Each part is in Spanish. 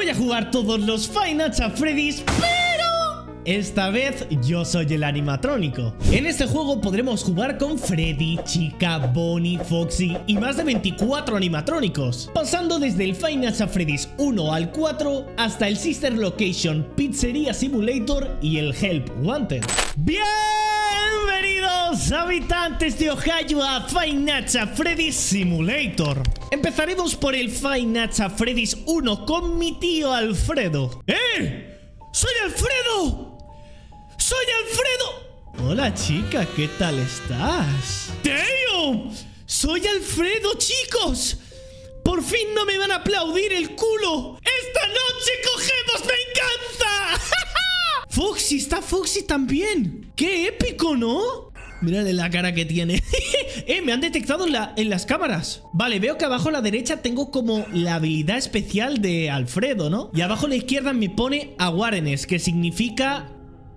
Voy a jugar todos los Five Nights at Freddy's, pero esta vez yo soy el animatrónico. En este juego podremos jugar con Freddy, Chica, Bonnie, Foxy y más de 24 animatrónicos, pasando desde el Five Nights at Freddy's 1 al 4 hasta el Sister Location, Pizzeria Simulator y el Help Wanted. Bienvenidos habitantes de Ohio a Five Nights at Freddy's Simulator. Empezaremos por el Five Nights at Freddy's 1 con mi tío Alfredo. ¡Eh! ¡Soy Alfredo! ¡Soy Alfredo! Hola chica, ¿qué tal estás? ¡Damn! ¡Soy Alfredo, chicos! ¡Por fin no me van a aplaudir el culo! ¡Esta noche cogemos venganza! ¡Foxy! ¡Está Foxy también! ¡Qué épico!, ¿no? Mírale la cara que tiene. Me han detectado en las cámaras. Vale, veo que abajo a la derecha tengo como la habilidad especial de Alfredo, ¿no? Y abajo a la izquierda me pone awareness, que significa...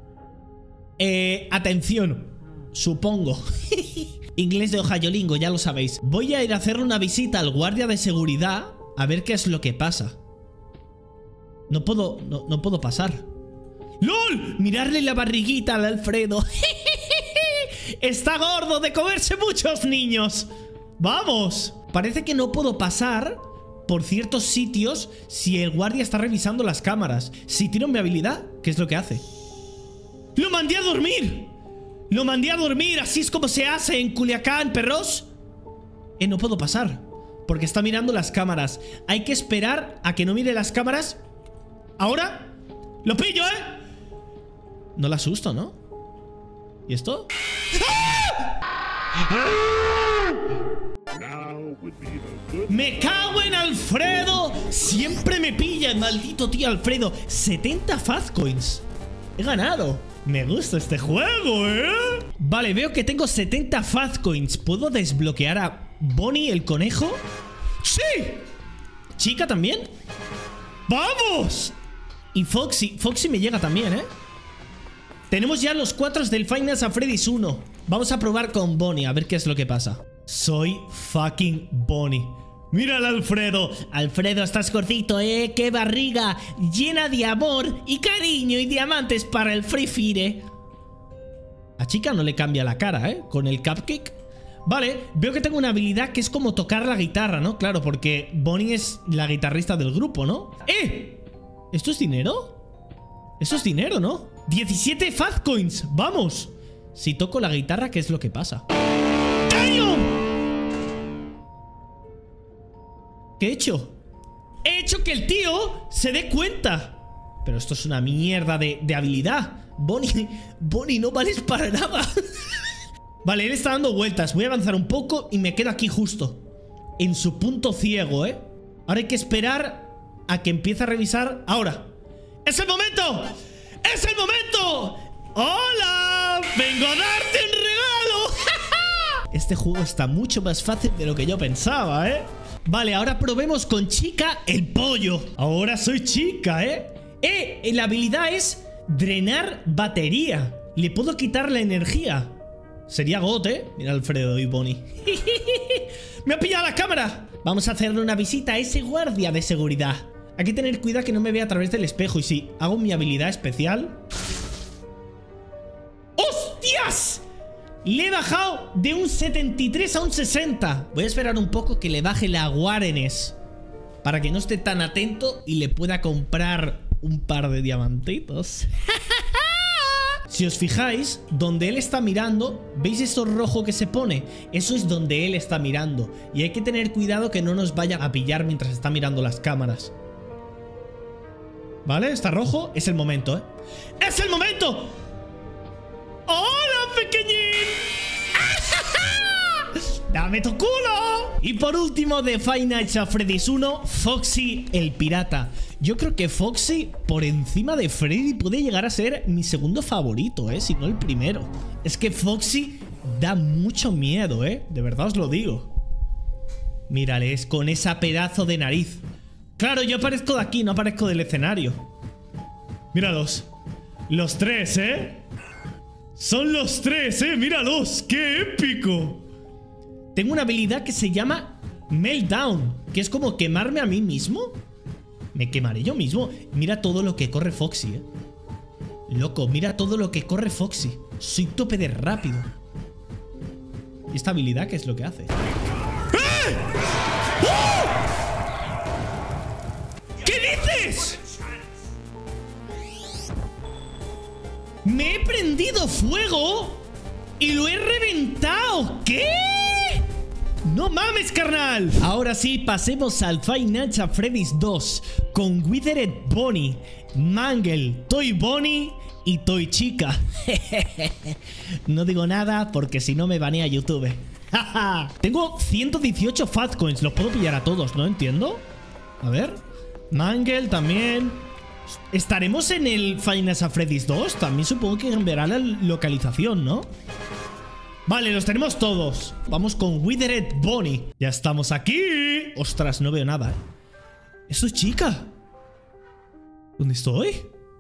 atención, supongo. Inglés de Ohiolingo, ya lo sabéis. Voy a ir a hacerle una visita al guardia de seguridad a ver qué es lo que pasa. No puedo pasar. ¡Lol! Mirarle la barriguita al Alfredo. Está gordo de comerse muchos niños. ¡Vamos! Parece que no puedo pasar por ciertos sitios si el guardia está revisando las cámaras. Si tiro mi habilidad, ¿qué es lo que hace? ¡Lo mandé a dormir! ¡Lo mandé a dormir! Así es como se hace en Culiacán, perros. No puedo pasar porque está mirando las cámaras. Hay que esperar a que no mire las cámaras. ¿Ahora? ¡Lo pillo, No la asusto, ¿no? ¿Y esto? ¡Me cago en Alfredo! Siempre me pilla el maldito tío Alfredo. 70 Fazcoins. He ganado. Me gusta este juego, Vale, veo que tengo 70 Fazcoins. ¿Puedo desbloquear a Bonnie el conejo? ¡Sí! ¿Chica también? ¡Vamos! Y Foxy me llega también, Tenemos ya los 4 del Five Nights at Freddy's 1. Vamos a probar con Bonnie, a ver qué es lo que pasa. Soy fucking Bonnie. Mira al Alfredo. Alfredo, estás gordito, ¡Qué barriga! Llena de amor y cariño y diamantes para el Free Fire. A Chica no le cambia la cara, Con el cupcake. Vale, veo que tengo una habilidad que es como tocar la guitarra, ¿no? Claro, porque Bonnie es la guitarrista del grupo, ¿no? ¿Esto es dinero? Eso es dinero, ¿no? 17 Fazcoins, vamos. Si toco la guitarra, ¿qué es lo que pasa? ¡Damn! ¿Qué he hecho? He hecho que el tío se dé cuenta. Pero esto es una mierda de habilidad. Bonnie, no vales para nada. Vale, él está dando vueltas. Voy a avanzar un poco y me quedo aquí justo en su punto ciego, Ahora hay que esperar a que empiece a revisar. Ahora. ¡Es el momento! ¡Es el momento! ¡Hola! ¡Vengo a darte un regalo! Este juego está mucho más fácil de lo que yo pensaba, Vale, ahora probemos con Chica el pollo. Ahora soy Chica, la habilidad es drenar batería. Le puedo quitar la energía. Sería God, Mira Alfredo y Bonnie. ¡Me ha pillado la cámara! Vamos a hacerle una visita a ese guardia de seguridad. Hay que tener cuidado que no me vea a través del espejo. Y si hago mi habilidad especial... ¡Hostias! Le he bajado de un 73 a un 60. Voy a esperar un poco que le baje la awareness para que no esté tan atento y le pueda comprar un par de diamantitos. Si os fijáis, donde él está mirando, ¿veis eso rojo que se pone? Eso es donde él está mirando. Y hay que tener cuidado que no nos vaya a pillar mientras está mirando las cámaras. ¿Vale? Está rojo. Es el momento, ¡Es el momento! ¡Hola, pequeñín! ¡Dame tu culo! Y por último, de Five Nights at Freddy's 1, Foxy el pirata. Yo creo que Foxy, por encima de Freddy, puede llegar a ser mi segundo favorito, si no el primero. Es que Foxy da mucho miedo, de verdad os lo digo. Mírale, es con esa pedazo de nariz. Claro, yo aparezco de aquí, no aparezco del escenario. Míralos. Los 3, Son los 3, míralos. ¡Qué épico! Tengo una habilidad que se llama Meltdown, que es como quemarme a mí mismo. Me quemaré yo mismo. Mira todo lo que corre Foxy, Loco, mira todo lo que corre Foxy. Soy tope de rápido. ¿Y esta habilidad qué es lo que hace? ¡Eh! ¡Oh! ¿Qué dices? Me he prendido fuego y lo he reventado. ¿Qué? ¡No mames, carnal! Ahora sí, pasemos al Five Nights at Freddy's 2 con Withered Bonnie, Mangle, Toy Bonnie y Toy Chica. No digo nada porque si no me banea YouTube. Tengo 118 Fazcoins, los puedo pillar a todos, ¿no? Entiendo. A ver. Mangle también. ¿Estaremos en el Five Nights at Freddy's 2? También supongo que cambiará la localización, ¿no? Vale, los tenemos todos. Vamos con Withered Bonnie. Ya estamos aquí. Ostras, no veo nada, ¿Eso es Chica? ¿Dónde estoy?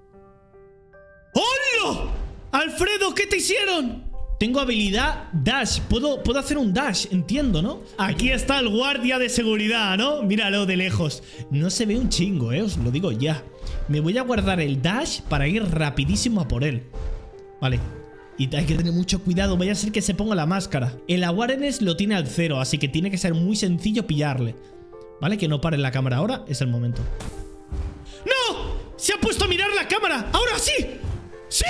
¡Hola! ¡Alfredo! ¿Qué te hicieron? Tengo habilidad dash. Puedo hacer un dash, entiendo, ¿no? Aquí está el guardia de seguridad, ¿no? Míralo de lejos. No se ve un chingo, os lo digo ya. Me voy a guardar el dash para ir rapidísimo a por él. Vale. Y hay que tener mucho cuidado, vaya a ser que se ponga la máscara. El awareness lo tiene al 0, así que tiene que ser muy sencillo pillarle. Vale, que no pare la cámara ahora, es el momento. ¡No! ¡Se ha puesto a mirar la cámara! ¡Ahora sí! ¡Sí!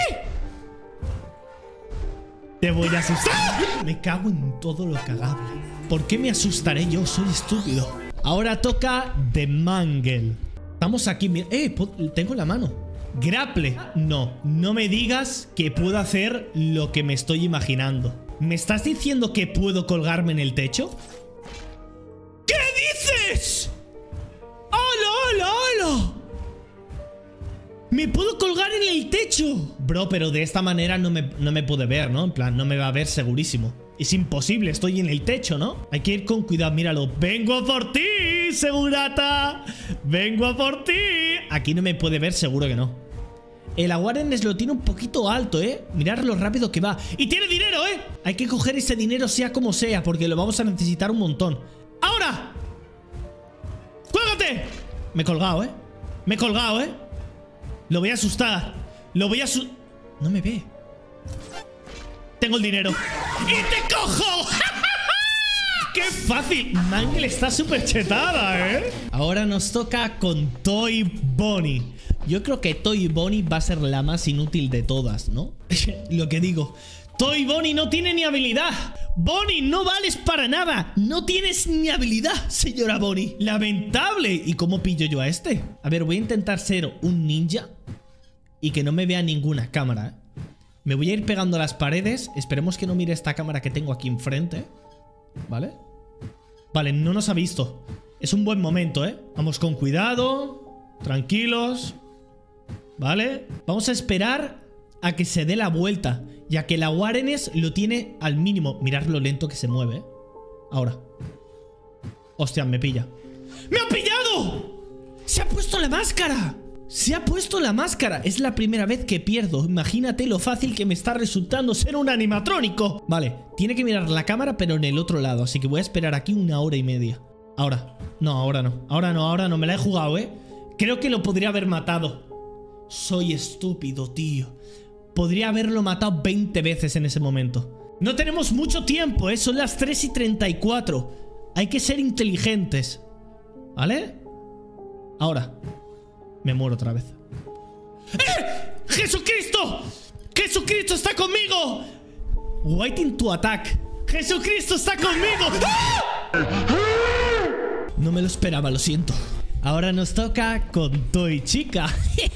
Te voy a asustar. Me cago en todo lo cagable. ¿Por qué me asustaré yo? Soy estúpido. Ahora toca The Mangle. Estamos aquí, mira. Tengo la mano. Grapple. No, no me digas que puedo hacer lo que me estoy imaginando. ¿Me estás diciendo que puedo colgarme en el techo? ¿Qué dices? ¡Hola, hola, hola! ¿Me puedo colgar en el techo? Bro, pero de esta manera no me puede ver, ¿no? En plan, no me va a ver segurísimo. Es imposible, estoy en el techo, ¿no? Hay que ir con cuidado, míralo. ¡Vengo a por ti, segurata! ¡Vengo a por ti! Aquí no me puede ver, seguro que no. El awareness lo tiene un poquito alto, Mirad lo rápido que va. ¡Y tiene dinero, Hay que coger ese dinero sea como sea, porque lo vamos a necesitar un montón. ¡Ahora! ¡Cuélgate! Me he colgado, Me he colgado, Lo voy a asustar. Lo voy a No me ve. Tengo el dinero. ¡Y te cojo! ¡Qué fácil! Mangle está súper chetada, Ahora nos toca con Toy Bonnie. Yo creo que Toy Bonnie va a ser la más inútil de todas, ¿no? Lo que digo. Toy Bonnie no tiene ni habilidad. Bonnie, no vales para nada. No tienes ni habilidad, señora Bonnie. Lamentable. ¿Y cómo pillo yo a este? A ver, voy a intentar ser un ninja y que no me vea ninguna cámara, Me voy a ir pegando a las paredes. Esperemos que no mire esta cámara que tengo aquí enfrente. ¿Vale? Vale, no nos ha visto. Es un buen momento, Vamos con cuidado. Tranquilos. ¿Vale? Vamos a esperar a que se dé la vuelta, ya que la awareness lo tiene al mínimo. Mirad lo lento que se mueve, Ahora. Hostia, me pilla. ¡Me ha pillado! ¡Se ha puesto la máscara! ¡Se ha puesto la máscara! Es la primera vez que pierdo. Imagínate lo fácil que me está resultando ser un animatrónico. Vale, tiene que mirar la cámara pero en el otro lado, así que voy a esperar aquí 1 hora y media. Ahora. No, ahora no. Ahora no. Me la he jugado, Creo que lo podría haber matado. Soy estúpido, tío. Podría haberlo matado 20 veces en ese momento. No tenemos mucho tiempo, Son las 3:34. Hay que ser inteligentes. ¿Vale? Ahora. Me muero otra vez. ¡Jesucristo! ¡Jesucristo está conmigo! Waiting to attack. ¡Jesucristo está conmigo! No me lo esperaba, lo siento. Ahora nos toca con Toy Chica.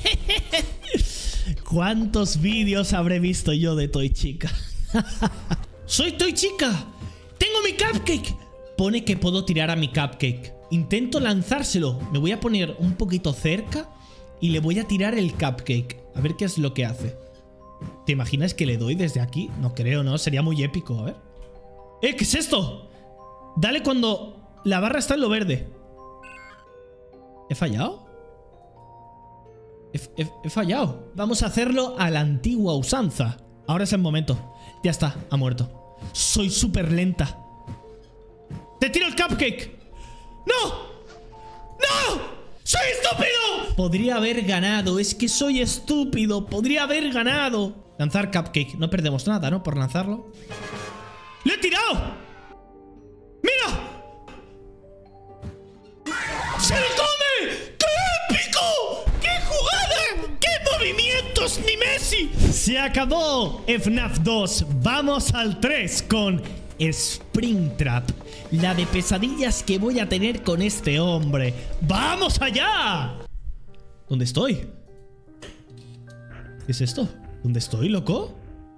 ¿Cuántos vídeos habré visto yo de Toy Chica? ¡Soy Toy Chica! ¡Tengo mi cupcake! Pone que puedo tirar a mi cupcake. Intento lanzárselo. Me voy a poner un poquito cerca y le voy a tirar el cupcake. A ver qué es lo que hace. ¿Te imaginas que le doy desde aquí? No creo, ¿no? Sería muy épico. A ver. ¿Qué es esto? Dale cuando la barra está en lo verde. ¿He fallado? He fallado. Vamos a hacerlo a la antigua usanza. Ahora es el momento. Ya está, ha muerto. Soy súper lenta. ¡Te tiro el cupcake! ¡No! ¡No! ¡Soy estúpido! Podría haber ganado. Es que soy estúpido. Podría haber ganado. Lanzar cupcake. No perdemos nada, ¿no? Por lanzarlo. ¡Le he tirado! ¡Mira! ¡Se lo come! ¡Qué épico! ¡Qué jugada! ¡Qué movimientos! ¡Ni Messi! Se acabó FNAF 2. Vamos al 3 con Springtrap. La de pesadillas que voy a tener con este hombre. ¡Vamos allá! ¿Dónde estoy? ¿Qué es esto? ¿Dónde estoy, loco?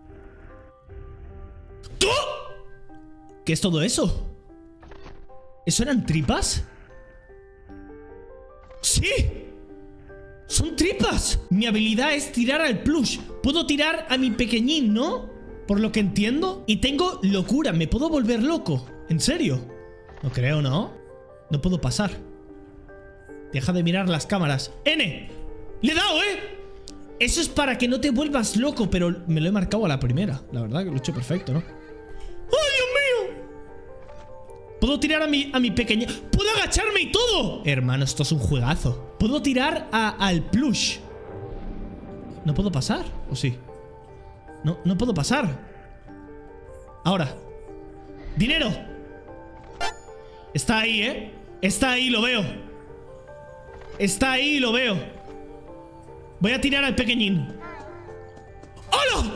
¿Tú? ¿Qué es todo eso? ¿Eso eran tripas? ¡Sí! ¡Son tripas! Mi habilidad es tirar al plush. Puedo tirar a mi pequeñín, ¿no? Por lo que entiendo. Y tengo locura. Me puedo volver loco. ¿En serio? No creo, ¿no? No puedo pasar. Deja de mirar las cámaras. ¡N! ¡Le he dado, eh! Eso es para que no te vuelvas loco. Pero me lo he marcado a la primera. La verdad que lo he hecho perfecto, ¿no? ¡Ay, Dios mío! Puedo tirar a mi pequeño. ¡Puedo agacharme y todo! Hermano, esto es un juegazo. Puedo tirar al plush. ¿No puedo pasar? ¿O sí? No puedo pasar. Ahora. ¡Dinero! Está ahí, ¿eh? Está ahí, lo veo. Está ahí, lo veo. Voy a tirar al pequeñín. ¡Hola!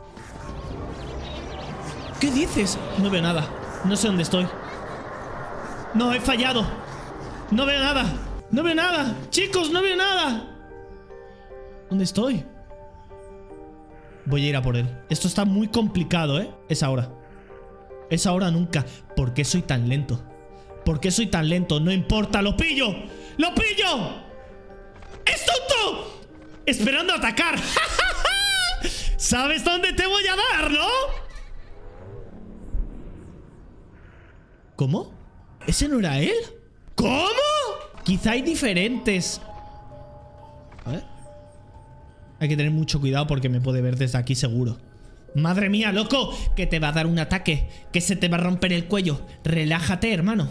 ¿Qué dices? No veo nada. No sé dónde estoy. No, he fallado. No veo nada. No veo nada. Chicos, no veo nada. ¿Dónde estoy? Voy a ir a por él. Esto está muy complicado, ¿eh? Es ahora. Es ahora o nunca. ¿Por qué soy tan lento? ¿Por qué soy tan lento? No importa, ¡lo pillo! ¡Lo pillo! ¡Es tonto! Esperando a atacar. ¿Sabes dónde te voy a dar, no? ¿Cómo? ¿Ese no era él? ¿Cómo? Quizá hay diferentes. A ver. Hay que tener mucho cuidado porque me puede ver desde aquí seguro. ¡Madre mía, loco! Que te va a dar un ataque. Que se te va a romper el cuello. Relájate, hermano.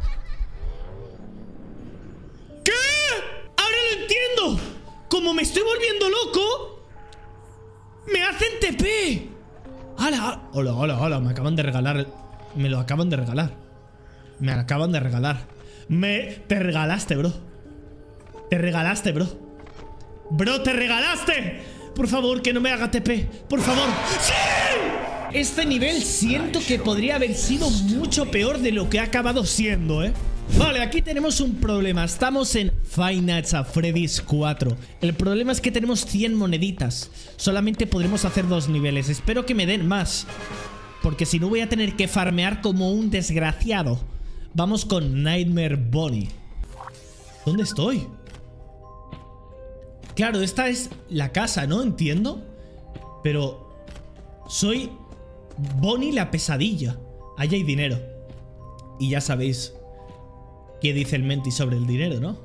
¿Qué? ¡Ahora lo entiendo! Como me estoy volviendo loco, me hacen TP. ¡Hala! ¡Hola, hola, hola! Me acaban de regalar. Me lo acaban de regalar. Me acaban de regalar. Te regalaste, bro. Te regalaste, bro. Bro, te regalaste. Por favor, que no me haga TP. Por favor. ¡Sí! Este nivel siento que podría haber sido mucho peor de lo que ha acabado siendo, ¿eh? Vale, aquí tenemos un problema. Estamos en Five Nights at Freddy's 4. El problema es que tenemos 100 moneditas. Solamente podremos hacer 2 niveles. Espero que me den más, porque si no voy a tener que farmear como un desgraciado. Vamos con Nightmare Bonnie. ¿Dónde estoy? Claro, esta es la casa, ¿no? Entiendo. Pero soy Bonnie la pesadilla. Allá hay dinero. Y ya sabéis qué dice el Menti sobre el dinero, ¿no?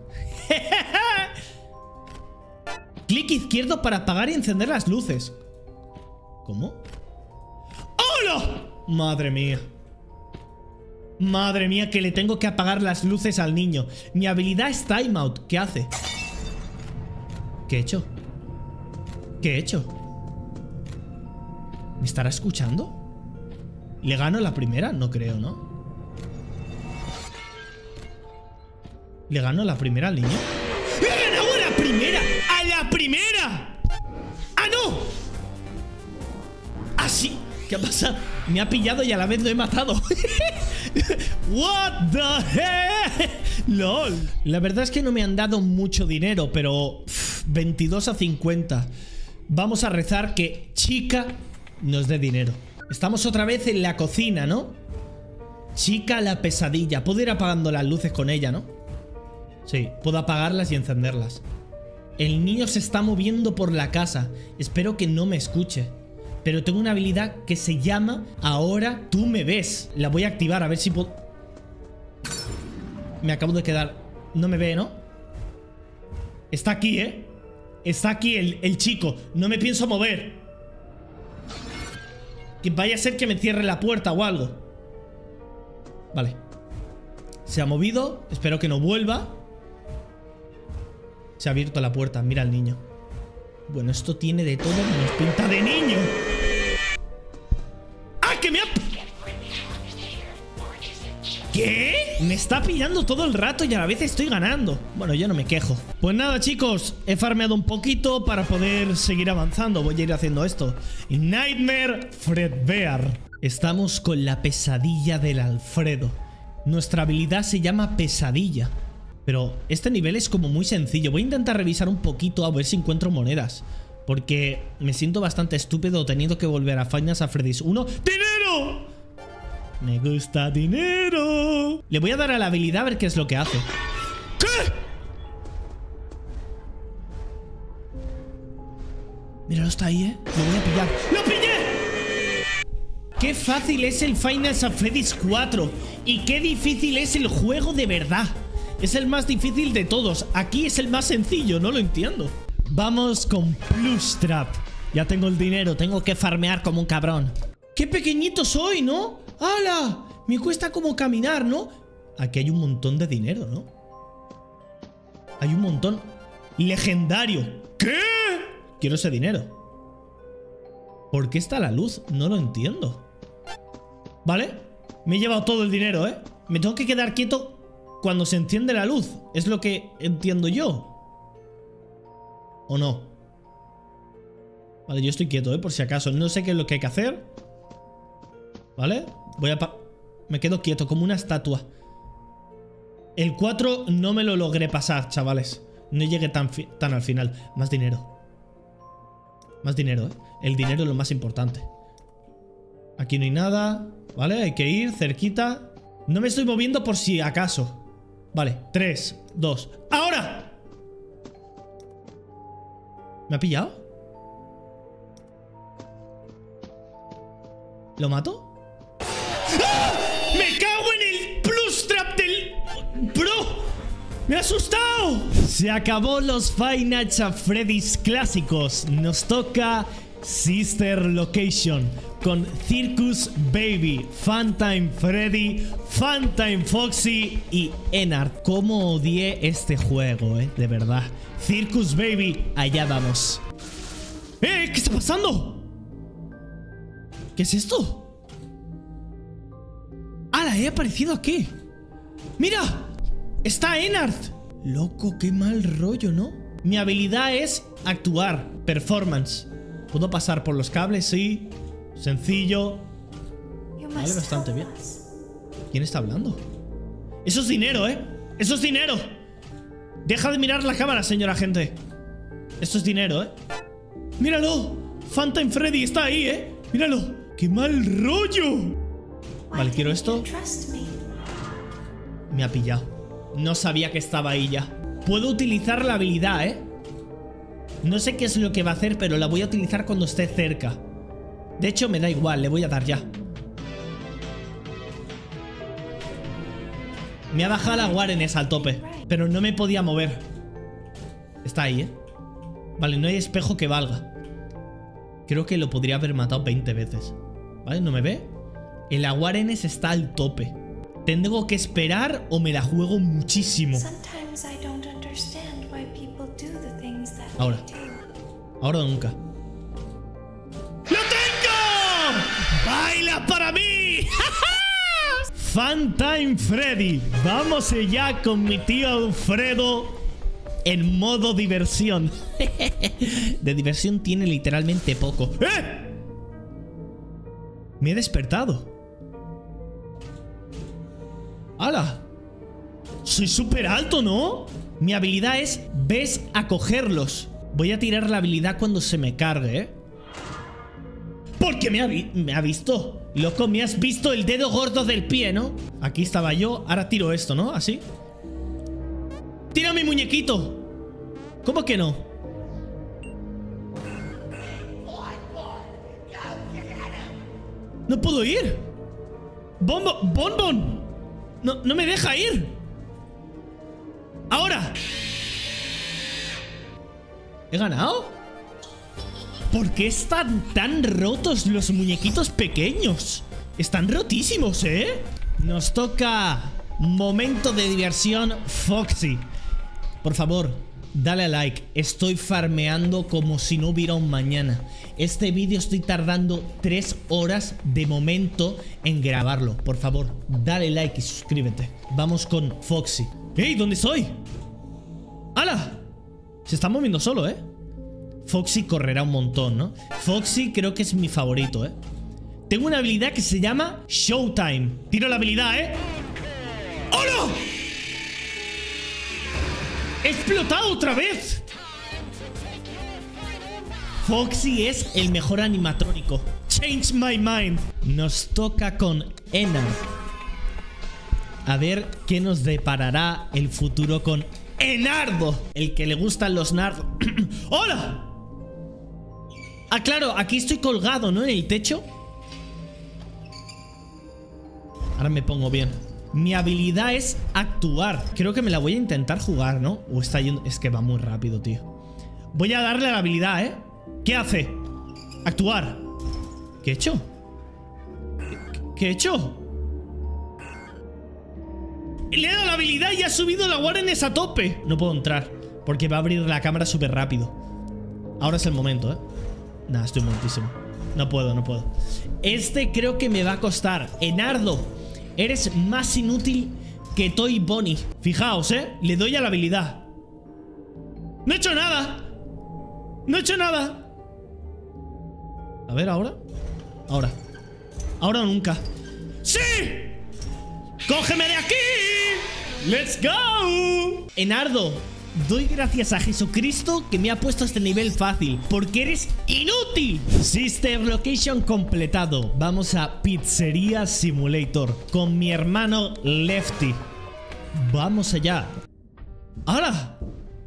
Clic izquierdo para apagar y encender las luces. ¿Cómo? ¡Hola! Madre mía. Madre mía, que le tengo que apagar las luces al niño. Mi habilidad es timeout. ¿Qué hace? ¿Qué he hecho? ¿Qué he hecho? ¿Me estará escuchando? ¿Le gano la primera? No creo, ¿no? ¿Le gano la primera al niño? ¡Le ganado a la primera! ¡A la primera! ¡Ah, no! ¡Ah, sí! ¿Qué ha pasado? Me ha pillado y a la vez lo he matado. What the heck? LOL. La verdad es que no me han dado mucho dinero, pero 22 a 50. Vamos a rezar que Chica nos dé dinero. Estamos otra vez en la cocina, ¿no? Chica la pesadilla. Puedo ir apagando las luces con ella, ¿no? Sí, puedo apagarlas y encenderlas. El niño se está moviendo por la casa. Espero que no me escuche. Pero tengo una habilidad que se llama Ahora tú me ves. La voy a activar a ver si puedo... Me acabo de quedar... No me ve, ¿no? Está aquí, ¿eh? Está aquí el chico. No me pienso mover. Que vaya a ser que me cierre la puerta o algo. Vale. Se ha movido. Espero que no vuelva. Se ha abierto la puerta. Mira al niño. Bueno, esto tiene de todo menos pinta de niño. ¡Ah, que me ha... ¿Qué? Me está pillando todo el rato y a la vez estoy ganando. Bueno, yo no me quejo. Pues nada, chicos, he farmeado un poquito para poder seguir avanzando. Voy a ir haciendo esto. Nightmare Fredbear. Estamos con la pesadilla del Alfredo. Nuestra habilidad se llama pesadilla. Pero este nivel es como muy sencillo. Voy a intentar revisar un poquito a ver si encuentro monedas, porque me siento bastante estúpido teniendo que volver a Five Nights at Freddy's 1. ¡Dinero! Me gusta dinero. Le voy a dar a la habilidad a ver qué es lo que hace. ¿Qué? Míralo, está ahí, ¿eh? Lo voy a pillar. ¡Lo pillé! Qué fácil es el Five Nights at Freddy's 4. Y qué difícil es el juego de verdad. Es el más difícil de todos. Aquí es el más sencillo, no lo entiendo. Vamos con Plush Trap. Ya tengo el dinero, tengo que farmear como un cabrón. ¡Qué pequeñito soy!, ¿no? ¡Hala! Me cuesta como caminar, ¿no? Aquí hay un montón de dinero, ¿no? Hay un montón. ¡Legendario! ¿Qué? Quiero ese dinero. ¿Por qué está la luz? No lo entiendo. ¿Vale? Me he llevado todo el dinero, ¿eh? Me tengo que quedar quieto cuando se enciende la luz. Es lo que entiendo yo. ¿O no? Vale, yo estoy quieto, por si acaso. No sé qué es lo que hay que hacer. ¿Vale? Voy a... Me quedo quieto como una estatua. El 4 no me lo logré pasar, chavales. No llegué tan al final. Más dinero. Más dinero, ¿eh? El dinero es lo más importante. Aquí no hay nada. ¿Vale? Hay que ir cerquita. No me estoy moviendo por si acaso. Vale, 3, 2. ¡Ahora! ¿Me ha pillado? ¿Lo mato? ¡Ah! ¡Me cago en el Plush Trap del... ¡Bro! ¡Me ha asustado! Se acabó los Five Nights at Freddy's clásicos. Nos toca Sister Location con Circus Baby, Funtime Freddy, Funtime Foxy y Ennard. Cómo odié este juego, de verdad. Circus Baby, allá vamos. ¿Qué está pasando? ¿Qué es esto? ¡Hala! He aparecido aquí. ¡Mira! ¡Está Ennard! Loco, qué mal rollo, ¿no? Mi habilidad es actuar, performance. Puedo pasar por los cables, sí. Sencillo. Vale, bastante bien. ¿Quién está hablando? Eso es dinero, Eso es dinero. Deja de mirar la cámara, señora gente. Esto es dinero, Míralo. Funtime Freddy está ahí, Míralo. ¡Qué mal rollo! Vale, quiero esto. Me ha pillado. No sabía que estaba ahí ya. Puedo utilizar la habilidad, No sé qué es lo que va a hacer, pero la voy a utilizar cuando esté cerca. De hecho, me da igual, le voy a dar ya. Me ha bajado la Warren al tope, pero no me podía mover. Está ahí, Vale, no hay espejo que valga. Creo que lo podría haber matado 20 veces. ¿Vale? ¿No me ve? El Aguarenes está al tope. ¿Tengo que esperar o me la juego muchísimo? Ahora. Ahora o nunca. ¡Lo tengo! ¡Baila para mí! Funtime Freddy. Vamos ya con mi tío Alfredo en modo diversión. De diversión tiene literalmente poco. Me he despertado. ¡Hala! Soy súper alto, ¿no? Mi habilidad es ves a cogerlos. Voy a tirar la habilidad cuando se me cargue, Porque me ha visto. Loco, me has visto el dedo gordo del pie, ¿no? Aquí estaba yo, ahora tiro esto, ¿no? Así. ¡Tira mi muñequito! ¿Cómo que no? ¡No puedo ir! ¡Bonbon! No me deja ir. ¡Ahora! ¿He ganado? ¿Por qué están tan rotos los muñequitos pequeños? Están rotísimos, Nos toca momento de diversión Foxy. Por favor, dale a like. Estoy farmeando como si no hubiera un mañana. Este vídeo estoy tardando 3 horas de momento en grabarlo. Por favor, dale like y suscríbete. Vamos con Foxy. ¡Ey! ¿Dónde estoy? ¡Hala! Se está moviendo solo, ¿eh? Foxy correrá un montón, ¿no? Foxy creo que es mi favorito, ¿eh? Tengo una habilidad que se llama Showtime. Tiro la habilidad, ¿eh? ¡Oh, no! ¡He explotado otra vez! Foxy es el mejor animatrónico. Change my mind. Nos toca con Ennard. A ver qué nos deparará el futuro con Ennardo. El que le gustan los nardos. ¡Hola! Ah, claro, aquí estoy colgado, ¿no? En el techo. Ahora me pongo bien. Mi habilidad es actuar. Creo que me la voy a intentar jugar, ¿no? O está yendo... Es que va muy rápido, tío. Voy a darle a la habilidad, ¿eh? ¿Qué hace? Actuar. ¿Qué he hecho? ¿Qué he hecho? Le he dado la habilidad y ha subido la Warrenes a tope. No puedo entrar porque va a abrir la cámara súper rápido. Ahora es el momento, ¿eh? Nah, estoy muertísimo. No puedo, no puedo. Este creo que me va a costar. Ennardo, eres más inútil que Toy Bonnie. Fijaos, ¿eh? Le doy a la habilidad. ¡No he hecho nada! ¡No he hecho nada! A ver, ¿ahora? Ahora. Ahora o nunca. ¡Sí! ¡Cógeme de aquí! ¡Let's go! Ennardo, doy gracias a Jesucristo que me ha puesto a este nivel fácil, porque eres inútil. Sister Location completado. Vamos a Pizzería Simulator con mi hermano Lefty. Vamos allá. ¡Ahora!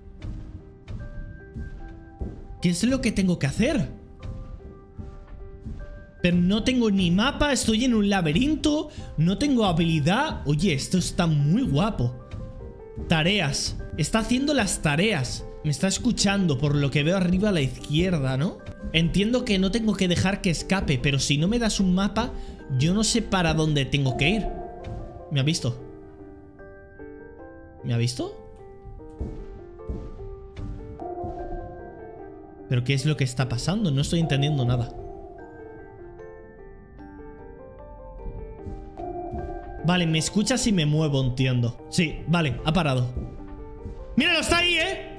¿Qué es lo que tengo que hacer? Pero no tengo ni mapa, estoy en un laberinto, no tengo habilidad. Oye, esto está muy guapo. Tareas. Está haciendo las tareas. Me está escuchando por lo que veo arriba a la izquierda, ¿no? Entiendo que no tengo que dejar que escape, pero si no me das un mapa, yo no sé para dónde tengo que ir. ¿Me ha visto? ¿Me ha visto? ¿Pero qué es lo que está pasando? No estoy entendiendo nada. Vale, me escucha si me muevo, entiendo. Sí, vale, ha parado. ¡Míralo, está ahí, eh!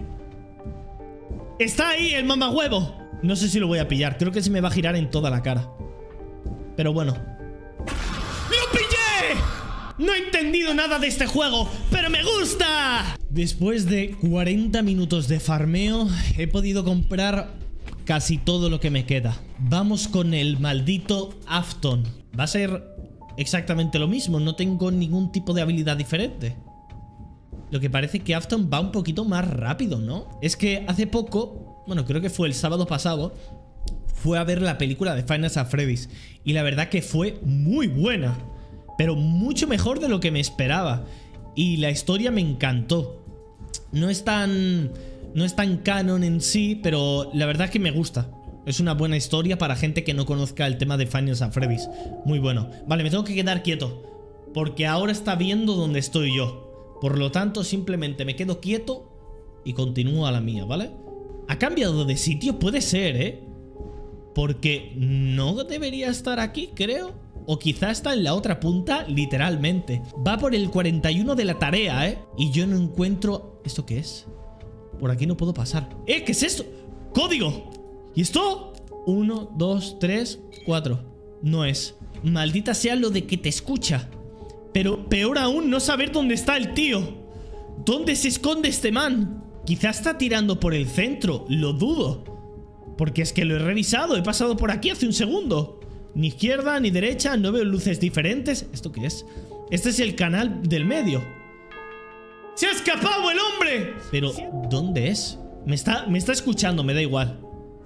Está ahí el mamahuevo. No sé si lo voy a pillar. Creo que se me va a girar en toda la cara. Pero bueno. ¡Lo pillé! No he entendido nada de este juego, pero me gusta. Después de 40 minutos de farmeo, he podido comprar casi todo lo que me queda. Vamos con el maldito Afton. Va a ser exactamente lo mismo, no tengo ningún tipo de habilidad diferente. Lo que parece que Afton va un poquito más rápido, ¿no? Es que hace poco, bueno, creo que fue el sábado pasado, fue a ver la película de Five Nights at Freddy's y la verdad que fue muy buena, pero mucho mejor de lo que me esperaba. Y la historia me encantó. No es tan canon en sí, pero la verdad que me gusta. Es una buena historia para gente que no conozca el tema de Five Nights at Freddy's. Muy bueno. Vale, me tengo que quedar quieto porque ahora está viendo dónde estoy yo. Por lo tanto, simplemente me quedo quieto y continúo a la mía, ¿vale? ¿Ha cambiado de sitio? Puede ser, ¿eh? Porque no debería estar aquí, creo. O quizá está en la otra punta, literalmente. Va por el 41 de la tarea, ¿eh? Y yo no encuentro... ¿Esto qué es? Por aquí no puedo pasar. ¿Qué es esto? ¡Código! ¿Y esto? 1, 2, 3, 4. No es. Maldita sea lo de que te escucha. Pero peor aún, no saber dónde está el tío. ¿Dónde se esconde este man? Quizá está tirando por el centro. Lo dudo. Porque es que lo he revisado. He pasado por aquí hace un segundo. Ni izquierda ni derecha. No veo luces diferentes. ¿Esto qué es? Este es el canal del medio. ¡Se ha escapado el hombre! Pero, ¿dónde es? Me está escuchando, me da igual.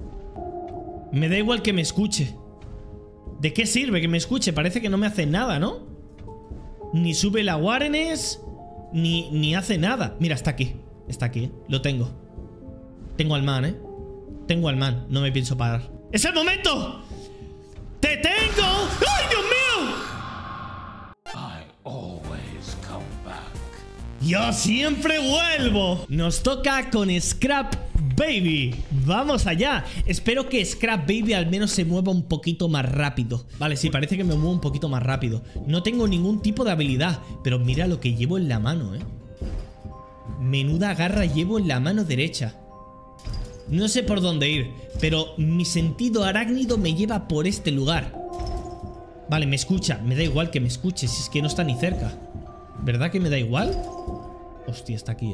Me da igual que me escuche. ¿De qué sirve que me escuche? Parece que no me hace nada, ¿no? Ni sube la Warrenes, ni hace nada. Mira, está aquí. Está aquí, ¿eh? Lo tengo. Tengo al man, ¿eh? Tengo al man. No me pienso parar. ¡Es el momento! ¡Te tengo! ¡Ay, Dios mío! Yo siempre vuelvo. Nos toca con Scrap Baby. Vamos allá. Espero que Scrap Baby al menos se mueva un poquito más rápido. Vale, sí, parece que me muevo un poquito más rápido. No tengo ningún tipo de habilidad, pero mira lo que llevo en la mano, Menuda garra llevo en la mano derecha. No sé por dónde ir, pero mi sentido arácnido me lleva por este lugar. Vale, me escucha. Me da igual que me escuche, si es que no está ni cerca. ¿Verdad que me da igual? Hostia, está aquí,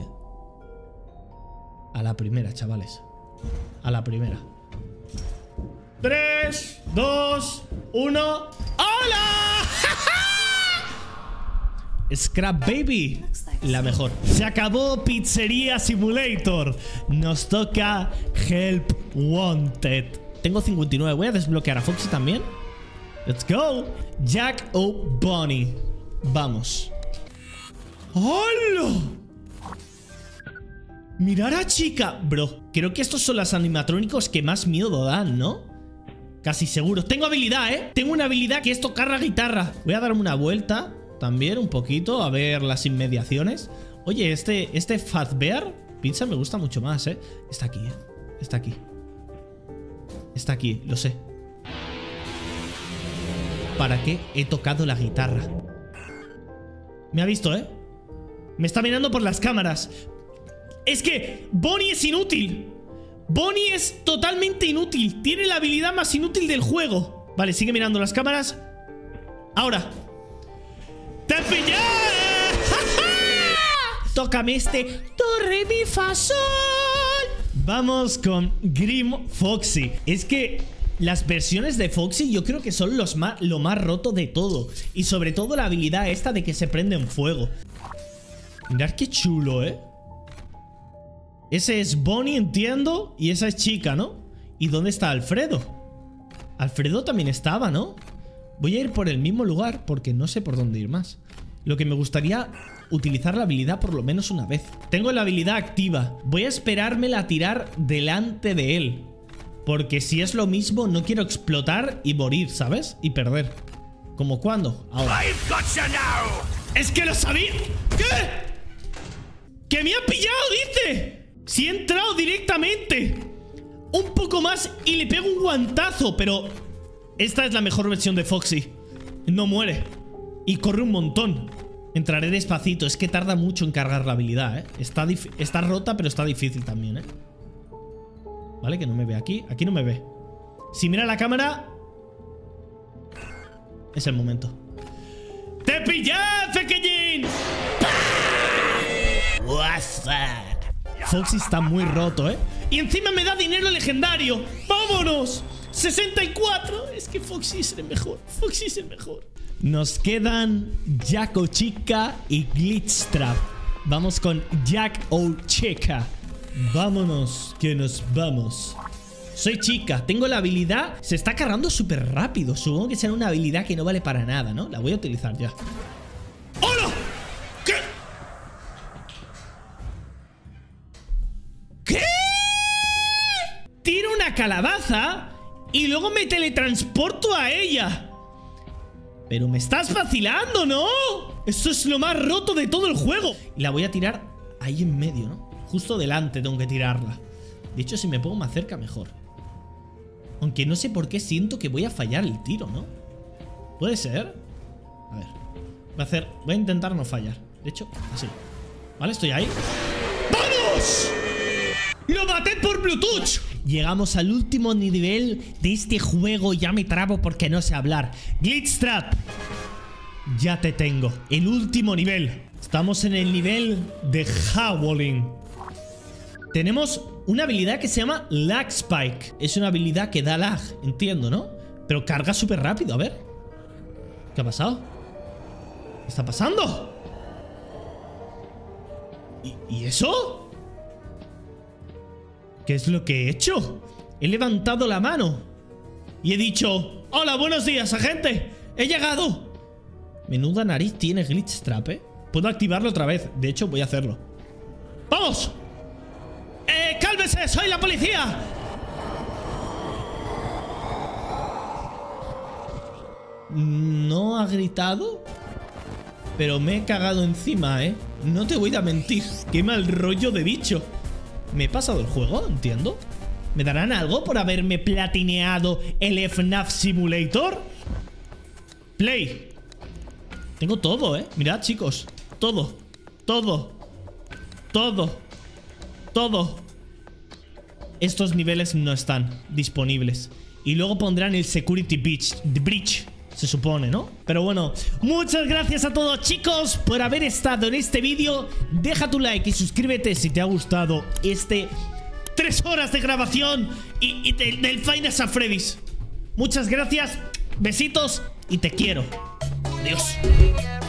A la primera, chavales. A la primera. 3, 2, 1. ¡Hola! Scrap Baby, la mejor. Se acabó Pizzería Simulator. Nos toca Help Wanted. Tengo 59. Voy a desbloquear a Foxy también. Let's go. Jack o Bonnie. Vamos. ¡Hola! Mirar a chica. Bro, creo que estos son los animatrónicos que más miedo dan, ¿no? Casi seguro. Tengo habilidad, Tengo una habilidad que es tocar la guitarra. Voy a darme una vuelta también un poquito, a ver las inmediaciones. Oye, este Fazbear Pizza me gusta mucho más, Está aquí, Está aquí. Está aquí, lo sé. ¿Para qué he tocado la guitarra? Me ha visto, Me está mirando por las cámaras. Es que Bonnie es inútil. Bonnie es totalmente inútil. Tiene la habilidad más inútil del juego. Vale, sigue mirando las cámaras. Ahora. ¡Te pillé! Tócame este do, re, mi, fa, sol. Vamos con Grim Foxy. Es que las versiones de Foxy yo creo que son lo más roto de todo. Y sobre todo la habilidad esta de que se prende en fuego. Mirad qué chulo, Ese es Bonnie, entiendo. Y esa es chica, ¿no? ¿Y dónde está Alfredo? Alfredo también estaba, ¿no? Voy a ir por el mismo lugar porque no sé por dónde ir más. Lo que me gustaría utilizar la habilidad por lo menos una vez. Tengo la habilidad activa. Voy a esperármela a tirar delante de él. Porque si es lo mismo, no quiero explotar y morir, ¿sabes? Y perder. ¿Cómo cuándo? Ahora. ¡Es que lo sabía! ¿Qué? ¡Que me ha pillado, dice! Si he entrado directamente. Un poco más y le pego un guantazo. Pero esta es la mejor versión de Foxy. No muere. Y corre un montón. Entraré despacito. Es que tarda mucho en cargar la habilidad, Está rota, pero está difícil también, Vale, que no me ve aquí. Aquí no me ve. Si mira la cámara, es el momento. ¡Te pillé, pequeñín! Foxy está muy roto, Y encima me da dinero legendario. ¡Vámonos! 64. Es que Foxy es el mejor. Foxy es el mejor. Nos quedan Jack o Chica y Glitchtrap. Vamos con Jack o Chica. Vámonos, que nos vamos. Soy chica, tengo la habilidad. Se está cargando súper rápido. Supongo que será una habilidad que no vale para nada, ¿no? La voy a utilizar ya. ¡Hola! ¿Qué? ¿Qué? Tiro una calabaza y luego me teletransporto a ella. Pero me estás vacilando, ¿no? Esto es lo más roto de todo el juego. Y la voy a tirar ahí en medio, ¿no? Justo delante tengo que tirarla. De hecho, si me pongo más cerca, mejor. Aunque no sé por qué siento que voy a fallar el tiro, ¿no? ¿Puede ser? A ver. Voy a intentar no fallar. De hecho, así. ¿Vale? Estoy ahí. ¡Vamos! ¡Lo maté por Bluetooth! Llegamos al último nivel de este juego. Ya me trabo porque no sé hablar. Glitchtrap. Ya te tengo. El último nivel. Estamos en el nivel de Howling. Tenemos una habilidad que se llama Lag Spike. Es una habilidad que da lag, entiendo, ¿no? Pero carga súper rápido, a ver. ¿Qué ha pasado? ¿Qué está pasando? ¿Y eso? ¿Qué es lo que he hecho? He levantado la mano y he dicho: hola, buenos días, agente. He llegado. Menuda nariz tiene Glitchtrap, Puedo activarlo otra vez. De hecho, voy a hacerlo. ¡Vamos! ¡Cálmese! ¡Soy la policía! No ha gritado, pero me he cagado encima, No te voy a mentir. Qué mal rollo de bicho. ¿Me he pasado el juego? Entiendo. ¿Me darán algo por haberme platineado el FNAF Simulator? Play. Tengo todo, Mirad, chicos. Todo. Todo. Todo. Todo. Estos niveles no están disponibles. Y luego pondrán el Security Breach, se supone, ¿no? Pero bueno, muchas gracias a todos, chicos, por haber estado en este vídeo. Deja tu like y suscríbete si te ha gustado 3 horas de grabación y del Five Nights at Freddy's. Muchas gracias, besitos y te quiero. Adiós.